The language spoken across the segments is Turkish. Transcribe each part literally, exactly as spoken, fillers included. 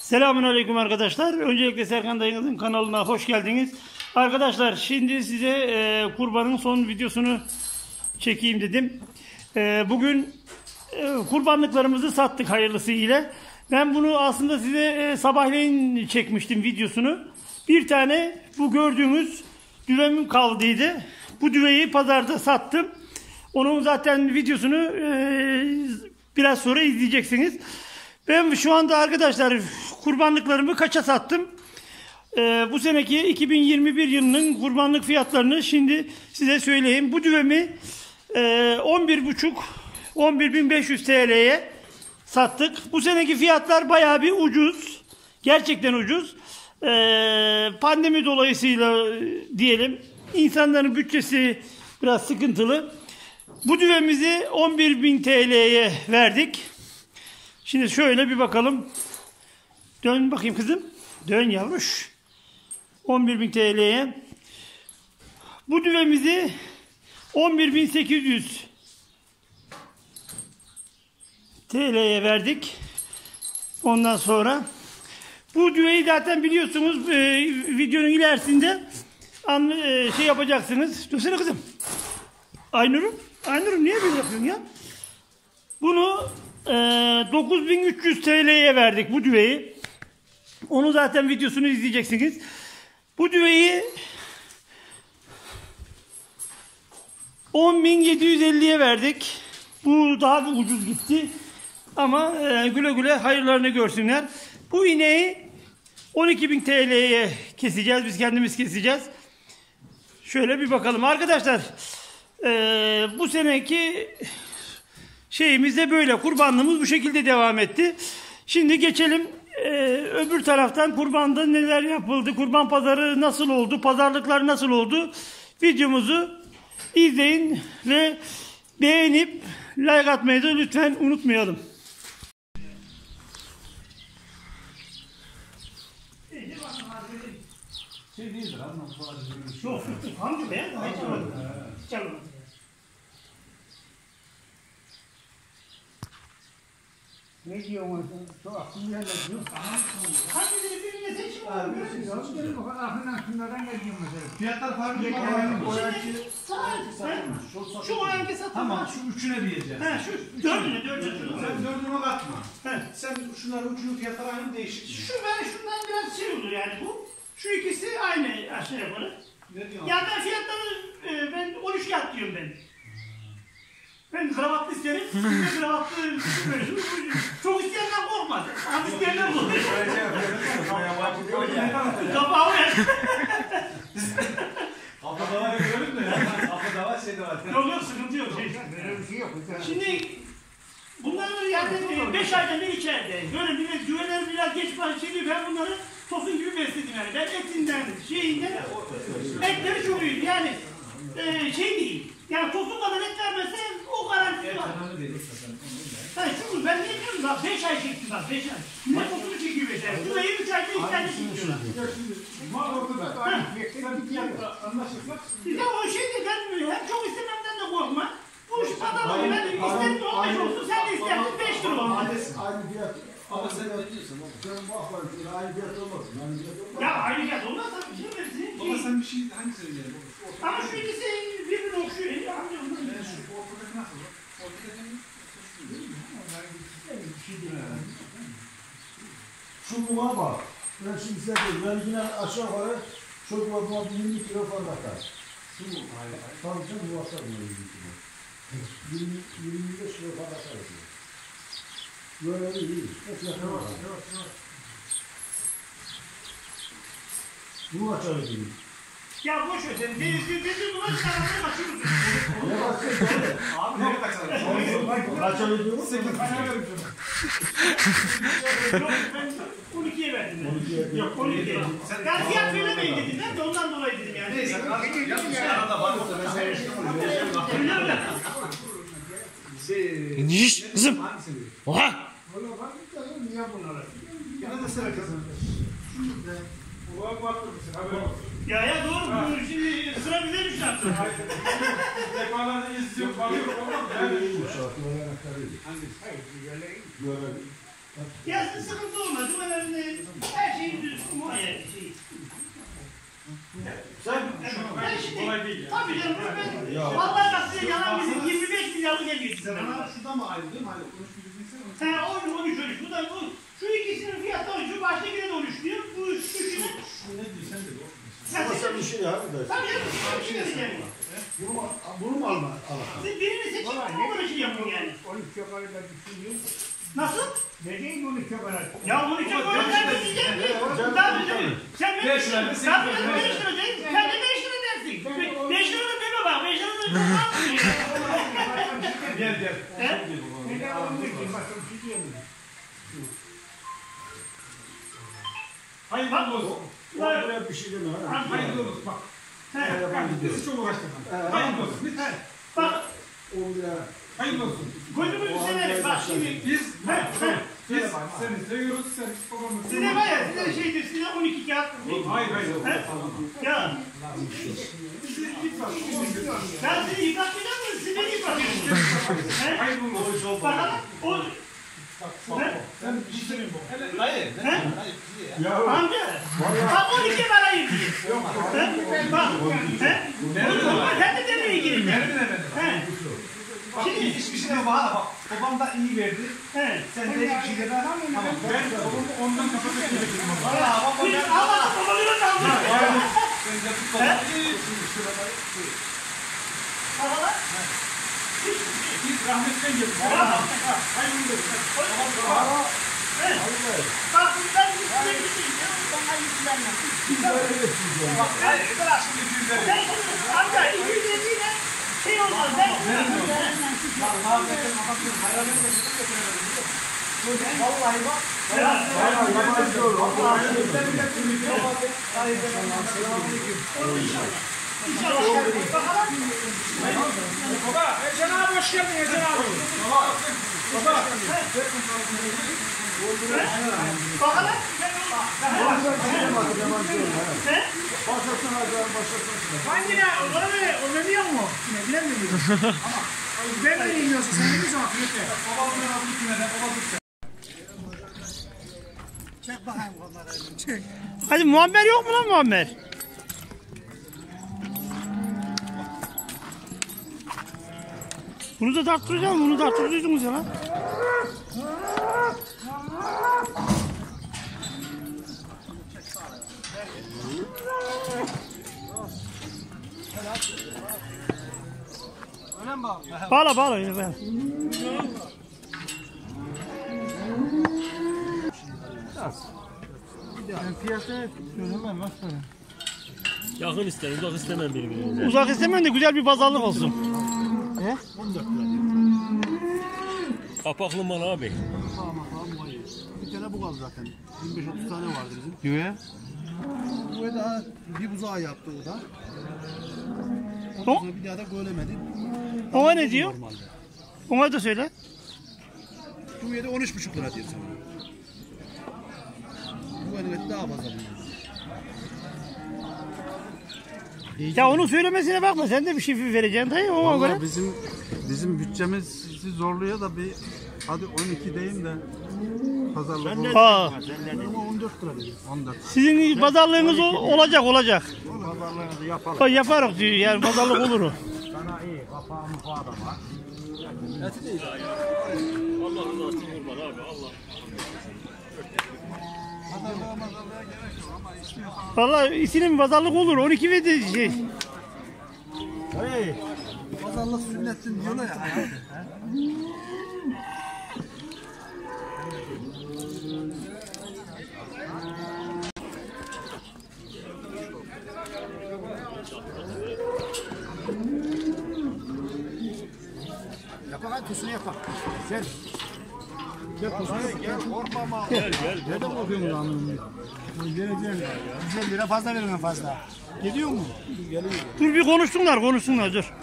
Selamünaleyküm arkadaşlar. Öncelikle Serkan Dayı'nın kanalına hoş geldiniz. Arkadaşlar şimdi size e, kurbanın son videosunu çekeyim dedim. E, bugün e, kurbanlıklarımızı sattık hayırlısıyla. Ben bunu aslında size e, sabahleyin çekmiştim videosunu. Bir tane bu gördüğünüz düvem kaldıydı. Bu düveyi pazarda sattım. Onun zaten videosunu e, biraz sonra izleyeceksiniz. Ben şu anda arkadaşlar kurbanlıklarımı kaça sattım? Ee, bu seneki iki bin yirmi bir yılının kurbanlık fiyatlarını şimdi size söyleyeyim. Bu düvemi e, on bir buçuk on bir bin beş yüz T L'ye sattık. Bu seneki fiyatlar bayağı bir ucuz. Gerçekten ucuz. Ee, pandemi dolayısıyla diyelim insanların bütçesi biraz sıkıntılı. Bu düvemizi on bir bin T L'ye verdik. Şimdi şöyle bir bakalım. Dön bakayım kızım. Dön yavruş. on bir bin T L'ye. Bu düvemizi on bir bin sekiz yüz T L'ye verdik. Ondan sonra bu düveyi zaten biliyorsunuz e, videonun ilerisinde an, e, şey yapacaksınız. Dönsene kızım. Aynur'um. Aynur'um niye böyle yapıyorsun ya? Bunu e, dokuz bin üç yüz T L'ye verdik bu düveyi. Onu zaten videosunu izleyeceksiniz. Bu düveyi on bin yedi yüz elliye verdik. Bu daha bir ucuz gitti. Ama e, güle güle hayırlarını görsünler. Bu ineği on iki bin T L'ye keseceğiz. Biz kendimiz keseceğiz. Şöyle bir bakalım. Arkadaşlar e, bu seneki şeyimiz de böyle. Kurbanlığımız bu şekilde devam etti. Şimdi geçelim e, öbür taraftan kurbanda neler yapıldı? Kurban pazarı nasıl oldu? Pazarlıklar nasıl oldu? Videomuzu izleyin ve beğenip like atmayı da lütfen unutmayalım. Şey değildir abi. Yok, hangi be? Hiç almadım. Ne diyorsun? Çok aklımda ne diyor? Hangileri birine seçim var? Aklından şunlardan ne diyor mesela? Fiyatlar farklı. Şu o yanki satın. Tamam şu üçüne diyeceğim. He şu dördüne dördüne. Sen dördüne bakma. He. Sen şunların üçünün fiyatları aynı değişik. Şu ben şundan biraz şey olur yani bu. Şu ikisi aynı aşağı yukarı. Ne diyorsun? Ya ben fiyatları e, ben on üç kağıt diyorum ben. Ben kravatlı isterim. Siz de kravatlı düşünmüyorsunuz. Çok isteyenler korkmaz. Az isteyenler korkmaz. Kapağı ver. Kapıda var gördün mü? Kapıda var şey de var. Yok yok sıkıntı yok. Böyle bir şey yok. Şimdi bunları yani beş ayda bir içeride. Böyle bir de düveler biraz geç başlıyor. Ben bunları tosun gibi besledim yani. Ben etinden, şeyinden etleri çok iyiydi. Yani e, şey değil. Yani tosun kadar et vermese o garantisi var. Ha şunu ben ne diyorum bak beş ay çektim bak beş ay. Ne tosunu çekiyor beş ay. Düveyi üç ayda iki tane çekiyorlar. Mal ortada. Aynı fiyatı bir fiyatı anlaşırsak. Ya o şey de ben hem çok istememden de korkma. Bu iş pazarlığı ben isterim on beş olsun sen de istersin beş lira olsun. Aynı fiyat. Ama sen ne diyorsun? Sen bak bak aynı fiyat olmaz. Aynı fiyat olmaz. Ya aynı fiyat olmaz tabii. Şimdi hepsi Baba sen bir şey hangi söyleyelim? ama şu ikisi birbirini okşuyor. Ben şu ortadaki nasıl? Ortadaki Şu buğa bak. Ben şimdi size diyorum. Ben yine aşağı yukarı çok var. Bu yirmi kilo fazla atar. Şu bu. Tabii canım bu atar bunu yirmi kilo. yirmi yirmi beş kilo fazla atar. Böyle iyi. Hep yakın var. Bu açar gibi. Ya boş ver sen. Deniz bir deniz buna çıkarmasın kaçırırsın. Ne bakıyorsun? abi ne kaçalım? Kaçar ediyorum. Yok ben on ikiye verdim. Ben. Yok on ikiye. Yani fiyat söylemeyin dedim. Ben de ondan dolayı dedim yani. Neyse. Yapmış arada var. Şşş kızım. Oha. Valla bak bir tane niye bunlara? Yine de sıra kızım. Ya ya doğru. Şimdi sıra bize düştü artık. Defalarda izliyor. Bakıyor ama. Hangisi? Hayır. Görelim. Ya sıkıntı olmaz. Düğmelerinde Hayır, şey. Sen Ben şimdi, Kolay değil ya. tabii canım, ben, vallahi bak size yalan bizim yirmi beş milyarlık geliyor size. Bana şurada mı ayrı değil mi? Hani konuşmuş bilgisayar mı? He, on, on üç, on üç. Bu da bu, şu ikisinin fiyatı on üç, şu baştakine de on üç diyor, bu üç, üçüne. Ne diyorsun de bu? Sen Ama sen bir şey ya. tabii canım, bir şey vereceğim. Bunu mu, bunu mu alma? Alalım. Siz birini seçin, o kadar şey yapın yani. on üç çok arada düşünüyorum. Nasıl? Ne diyeyim on üç çok arada? Ya bunu çok öyle sen de diyeceksin ki. Tabii canım. Sen beş Beş lira, lira, sekiz tabii lira, canım beş beş lira değil. Sen de beş lira dersin. Beş lira da deme bak, beş lira da deme bak. Gel gel. He? Neden on üç başka bir şey diyemiyorum. Hayır bak olsun. Buraya bir şey deme. ha. Hayırlı olsun bak. Bizi çok uğraştırma. Hayırlı olsun. Lütfen. Bak, On lira. Hayırlı olsun. gözümüzü severim bak şimdi. Biz, He, he. biz seni seviyoruz. Sen babamı Size var ya, size şey diyor, size on iki kağıt. Hayır hayır. He? Ya. Ben seni yıkatmayacağım mı? Siz beni yıkatıyorsunuz. He? Hayırlı olsun. Bakalım. O... He? Sen bir şey söyleyeyim bu. He? Amca. Bak on iki parayı diye. He? Bak. He? Sen de demeye girin. Nerede ne benim? He? Bak hiçbir şey de bana bak. Babam da iyi verdi. He? Sen de hiçbir şey de tamam. Ben babamı ondan kapatmak istedim. Valla babam Biz ben. Allah'ın babalarına kaldık. Ben yapıp babam. Babalar. Biz rahmetten geldik. Hayırlı olsun. He? Bak ben size gideyim. Bana yüklenmem. Bak ben bırak şimdi iki yüz elli. Ben şimdi amca iki yüz elli ile şey olmaz. Ben Vallahi bak. Baba, Ecen abi hoş geldin Ecen abi. Baba, baba. bakalım. He? Başlasın hadi başlasın. Hangine? Ona ne? O ne diyor mu? Ne bilen mi diyor? Ama ben de bilmiyorsun. Sen ne diyorsun? Babamın adını kümeden, babamın Çek bakayım onları. Çek. Hadi Muammer yok mu lan Muammer? Bunu da tarttıracağım, bunu da tarttıracaksınız ya lan. Bağla bağla yine ben. Yakın ister, uzak istemem birbirine. Uzak istemem de güzel bir pazarlık olsun. Kapaklı mal abi. Bir tane bu kaldı zaten. yirmi beş otuz tane vardı bizim. Güve. Bu daha bir buzağı yaptı o da. O? Ondan sonra bir daha da göremedim. Ona ne diyor? Normalde. Ona da söyle. Bu yedi on üç buçuk lira diyor sana. Bu evet daha fazla bunlar. Ya onun söylemesine bakma, sen de bir şey vereceksin dayı ona Vallahi göre. bizim bizim bütçemiz sizi zorluyor da bir hadi on iki diyeyim de pazarlık Aa, Ama on dört lira diyor. on dört. sizin pazarlığınız o- olacak olacak. Pazarlığınızı yapalım. Ha, yaparız diyor yani pazarlık olur o. Allah rızası için vurma abi Allah. Pazarlığa mazarlığa gerek yok ama istiyorsan Vallahi isinin pazarlık olur, on iki ve de şey. Pazarlık sünnettin diyorlar ya. Yapak hadi tusunu yapak. Sen. Gel korkma ama. Gel gel. Neden korkuyorsun lan? Geleceğim. yüz elli lira fazla vermem fazla. Geliyor mu? Dur bir konuşsunlar, konuşsunlar dur.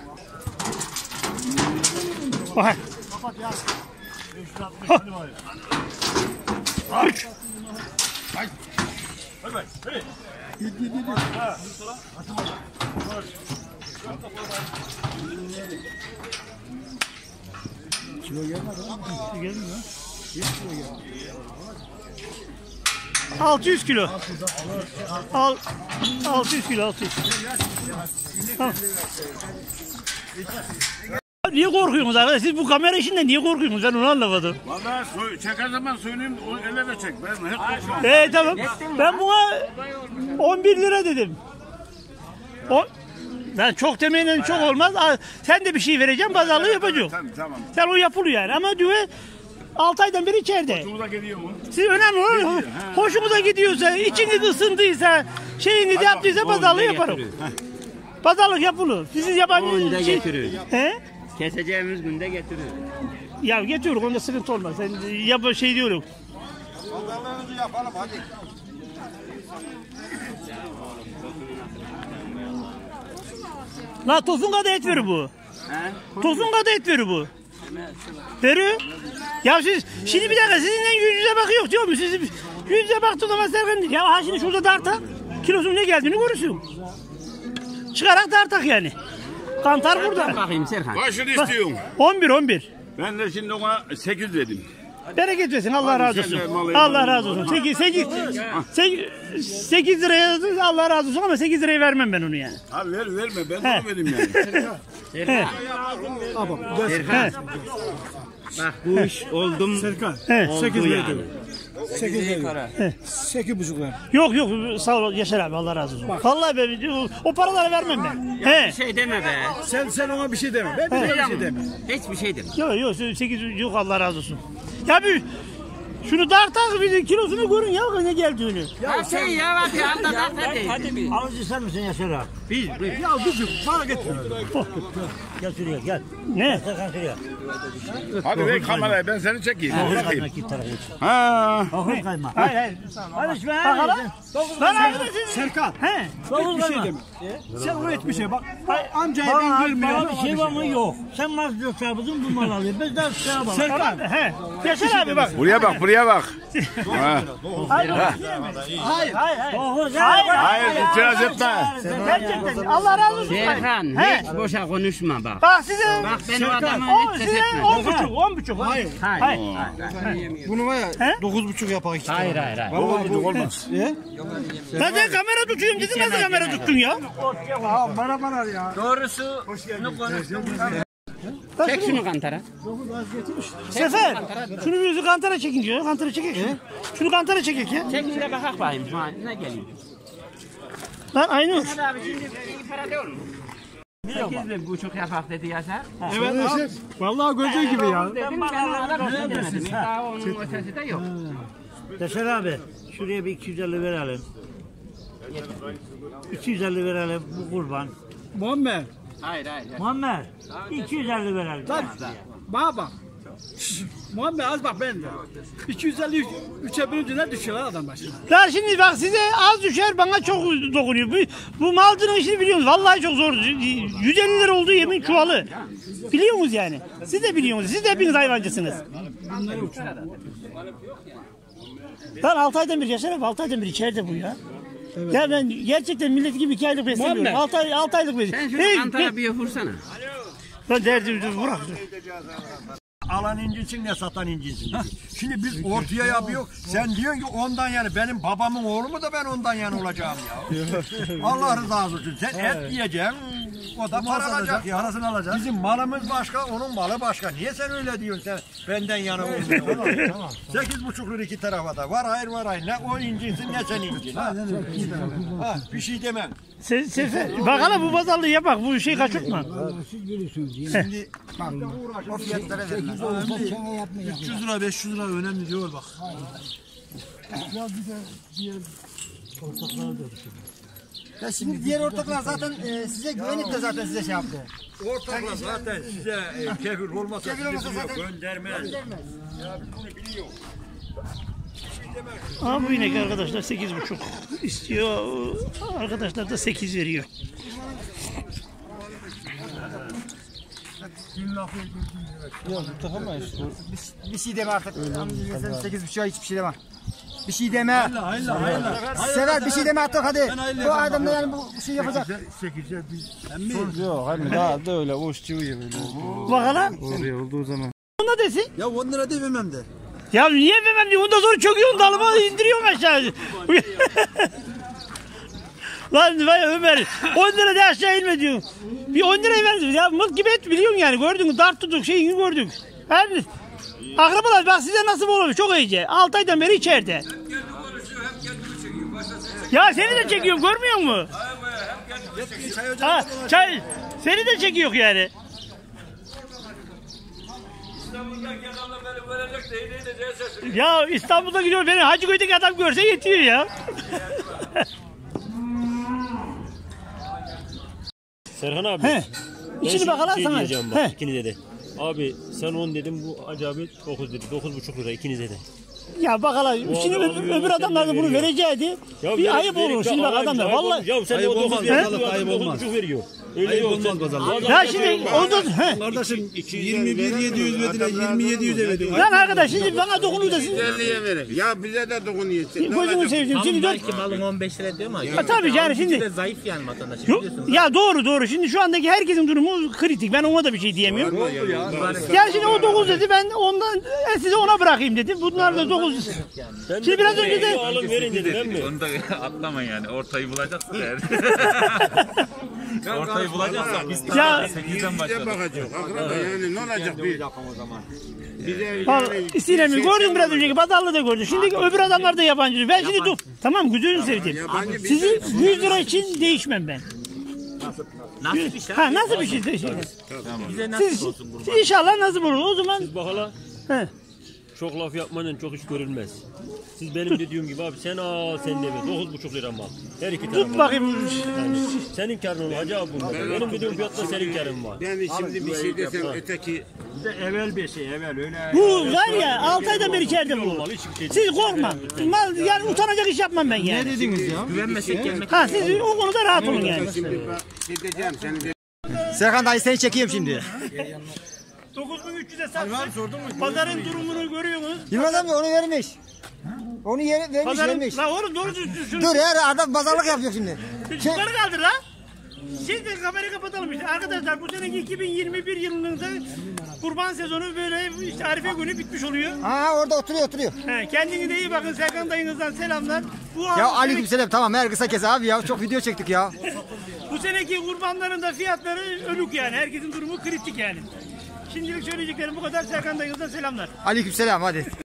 Bak. Kapat ya. Aç. Kilo gelmedi lan. Kilo gelmiyor. beş kilo geldi. altı yüz kilo. Al, altı yüz kilo, altı yüz. Tamam. Niye korkuyorsunuz arkadaşlar? Siz bu kamera işinden niye korkuyorsunuz? Ben onu anlamadım. Valla çeker zaman söyleyeyim, o ele de çek. Ben hep korkmam. Ee tamam. Ben buna on bir lira dedim. O, ben çok demeyle çok olmaz. Aa, sen de bir şey vereceksin, pazarlığı yapacağım. Tamam, tamam. Sen o yapılıyor yani. Ama diyor altı aydan beri içeride. Şurada geliyor mu? Siz önemli olan hoşumuza gidiyorsa, içiniz ısındıysa, şeyini de yaptıysa pazarlığı yaparım. Pazarlık yapılır. Siz yabancı Günde şey... getiriyoruz. He? Keseceğimiz günde getiriyoruz. Ya getiriyoruz, onda sıkıntı olmaz. Sen yap şey diyorum. Pazarlığımızı yapalım hadi. La tosun kadar et verir bu. He? Tosun kadar et verir bu. Veriyor. Ya siz şimdi bir dakika sizinle yüz yüze bakıyor diyor mu? Siz yüz yüze baktığı zaman Serkan ya ha şimdi şurada dartak kilosunun ne geldiğini görürsün. Çıkarak dartak yani. Kantar burada. Bakayım Serkan. Kaçını istiyorsun? on bir on bir. Ben de şimdi ona sekiz dedim. Bereket versin Allah razı olsun. Allah razı olsun. sekiz sekiz sekiz liraya Allah razı olsun ama sekiz liraya vermem ben onu yani. Abi ver verme ben de vereyim yani. He. Serkan. Bak bu iş oldum. Serkan. He. sekiz yani. verdim. sekiz verdim. sekiz buçuk ver. Yok yok sağ ol Yaşar abi Allah razı olsun. Vallahi ben o, o paraları vermem ben. He. Bir şey deme be. Sen sen ona bir şey deme. Ben bir şey deme. Hiçbir şey deme. Yok yok sekiz yok Allah razı olsun. Ya bir şunu dartak bir kilosunu görün ya ne geldiğini. Ya sen ya bak ya hadi. Hadi bir. Alıcı sen misin Yaşar abi? Biz biz. Ya bizim bana getirme. Gel şuraya gel. Ne? Serkan şuraya. Hadi ver kamerayı ben seni çekeyim. Bakayım. Git tarafa geç. Ha. Bakın kayma. Hayır hayır. Hadi şuna. Bakalım. Ben abi de siz. Serkan. He. Hiçbir şey deme. Sen ona hiçbir şey bak. Amcayı ben görmüyorum. Bir şey var mı? Yok. Sen mal yok sabıdın bu mal alıyor. Biz de sıra bakalım. Serkan. He. Yaşar abi bak. Buraya bak buraya bak. Ha. Hayır hayır. Hayır hayır. Hayır itiraz etme. Gerçekten Allah razı olsun. Serkan He. hiç boşa konuşma bak. Bak size. Bak ben o adamı O hiç ses size etmem. on buçuk on buçuk. Hayır. Hayır. Bunu var ya He? dokuz buçuk yapar iki tane. Hayır hayır hayır. Vallahi bu olmaz. He? Lan sen kamera tutuyorum dedin nasıl kamera tuttun ya? Bana bana ya. Doğrusu şunu konuştum. Çek şunu kantara. Sefer. Şunu bir yüzü kantara çekin diyor. Kantara çekek. Şunu. Şunu kantara çekek ya. Çek şuna bakak bakayım. Ha, ne geliyor? Lan aynı. Hadi abi şimdi iyi para değil mi? Sekiz bin buçuk yapak dedi Yaşar. Evet abi. Vallahi gözü gibi ya. Dedim ben adam bir şey demedim. Daha onun ötesi de yok. Yaşar abi. Şuraya bir iki yüz elli verelim. iki yüz elli verelim bu kurban. Muammer. Hayır hayır. Muammer. iki yüz elli verelim. Lan bana bak. Şşş, Muammer az bak ben de. iki yüz elli üçe birinci ne düşüyor lan adam başına? Lan şimdi bak size az düşer bana çok dokunuyor. Bu, bu malcının işini biliyorsunuz. Vallahi çok zor. yüz elli lira olduğu yemin çuvalı. Biliyor musunuz yani? Siz de biliyorsunuz. Siz de hepiniz hayvancısınız. Lan altı aydan bir Yaşar abi altı aydan bir içeride bu ya. Evet. Ya ben gerçekten millet gibi iki aylık beslemiyorum. altı ay, altı aylık Sen beslemiyorum. şunu kantara bir vursana. Lan derdim bırak. Alan incinsin ne satan incinsin. Şimdi biz ortaya yapıyor. Sen diyorsun ki ondan yani benim babamın oğlu mu da ben ondan yani olacağım ya. Allah rızası olsun. Sen et yiyeceksin. O da para alacak ya. Parasını alacak. Bizim malımız başka, onun malı başka. Niye sen öyle diyorsun sen? Benden yana olmuyor. Tamam. Sekiz buçuk lira iki tarafa da. Var hayır var hayır. Ne o incinsin ne sen incin. Ha, ha bir şey demem. Se Sefer, bakalım bu pazarlığı yapak. Bu şey kaçırtma. Şimdi bak o fiyatlara verin. üç yüz lira beş yüz lira önemli diyor bak. Ya şimdi diğer ortaklar zaten e, size güvenip de zaten size şey yaptı. Ortaklar zaten size e, kefil olmasa Kefil olmasa size zaten göndermez. göndermez. Ya biz bunu biliyoruz. Ama bu inek arkadaşlar sekiz buçuk istiyor. Arkadaşlar da sekiz veriyor. Bir şey deme artık. sekiz buçuğa hiçbir şey deme. Bir şey deme. Hayla hayla hayla. Sever bir şey deme artık hadi. Bu adam da yani bu şey yapacak. sekize biz Yok hani daha da öyle uç çivi gibi. Bakalım. Oraya olduğu zaman. Ona desin. Ya on lira dememem de. Ya niye vermem diyor. Ondan sonra çöküyorsun dalıma indiriyorsun aşağı. Lan vay Ömer on lira da aşağı inme diyor. Bir on lirayı verdim ya mık gibi et biliyorsun yani gördün mü dart tutuk şeyini gördük. Her akrabalar bak size nasip olur çok iyice. altı aydan beri içeride. Ya seni de çekiyorum görmüyor musun? Ha, çay seni de çekiyor yani. Ya İstanbul'da gidiyor beni Hacıköy'deki adam görse yetiyor ya. Serhan abi. He. İçini bakalım şey sana. diyeceğim bak He. ikinize de. Abi sen on dedim bu acaba dokuz dedi. dokuz buçuk lira ikinize de. Ya bakalım şimdi adam öbür, veriyor, öbür sen adamlar da de bunu veriyor. vereceğiydi. Ya Bir verip- ayıp verip olur de şimdi bak alayım, adamlar. ayıp Vallahi olmuş. Ya sen de Ayıp o dokuz olmaz, veriyor, pazarlık adam ayıp dokuz olmaz. buçuk veriyor. Öyle Ayıp olsun. olmaz pazarlık. ya şimdi ondan he. Kardeşim yirmi bir yedi yüz verdiler, yirmi yedi yüze verdiler. Lan arkadaş şimdi bana dokunuyor da siz. Ya bize de dokunuyor. Gözümü seveyim şimdi dört. Belki malın on beş lira diyor ama. Ya tabii yani şimdi. Zayıf yani vatandaş Yok, biliyorsun. ya doğru doğru şimdi şu andaki herkesin durumu kritik ben ona da bir şey diyemiyorum. Yani şimdi o dokuz dedi ben ondan e, size ona bırakayım dedi. Bunlar da dokuz. Şimdi biraz önce de Alın verin dedim ben mi? Onu da atlama yani. Ortayı bulacaksın yani. Ortayı bulacaksak biz ya sekizden başladık. bakacak. Akraba yani ne olacak bir bize İstiremi gördüm biraz önceki pazarlığı da gördüm. Şimdi öbür adamlar da yabancı. Ben şimdi dur. Tamam gözünü sevdim. Sizi yüz lira için değişmem ben. Nasıl bir şey? Ha nasıl bir şey değişmez? Bize nasıl Siz olsun kurban? inşallah nasıl olur o zaman. Siz bakala He. çok laf yapmanın çok iş görülmez. Siz benim dediğim gibi abi sen al sen de ver. dokuz buçuk lira mal. Her iki taraf Tut var. bakayım. Yani senin karnın acaba bunda. Benim dediğim fiyatta senin karın var. yani şimdi bir şey desem öteki Evvel bir şey evvel öyle. Bu var ya altı aydan beri içeride bu. Siz korkma. Mal, yani utanacak iş yapmam ben yani. Ne dediniz ya? Güvenmesek gelmek. Ha siz o konuda rahat olun yani. şimdi şey diyeceğim seni de Serkan dayı seni çekeyim şimdi. dokuz bin üç yüze sattık. Pazarın durumunu görüyorsunuz. Yılmaz abi onu vermiş. Onu yere vermiş Pazarın, vermiş. la oğlum doğru düzgün. Dur ya adam pazarlık yapıyor şimdi. Yukarı kaldır la. Şimdi kamerayı kapatalım işte. Arkadaşlar bu seneki iki bin yirmi bir yılının da kurban sezonu böyle işte Arife günü bitmiş oluyor. Ha orada oturuyor oturuyor. He, kendinize de iyi bakın. Serkan dayınızdan selamlar. Bu Ya seneki- aleykümselam tamam her kısa kes abi ya çok video çektik ya. Bu seneki kurbanların da fiyatları ölük yani. Herkesin durumu kritik yani. Şimdilik söyleyeceklerim bu kadar. Serkan dayınızdan selamlar. Aleykümselam hadi.